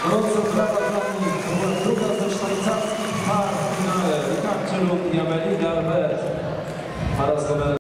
Gorąco brawa dla nich. To była druga ze szwajcarskich par w finale. Ricardo i Amelie Albert. Para z numerem